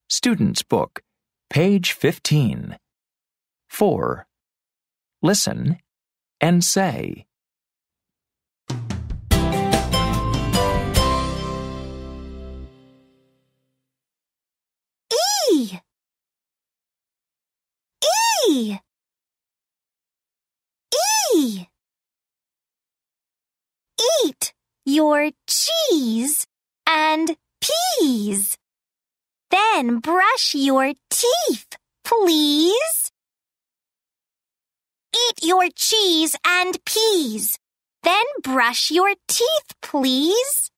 Student's Book, page 15. 4. Listen and say. E. E. E. Eat your cheese and peas. Then brush your teeth, please. Eat your cheese and peas. Then brush your teeth, please.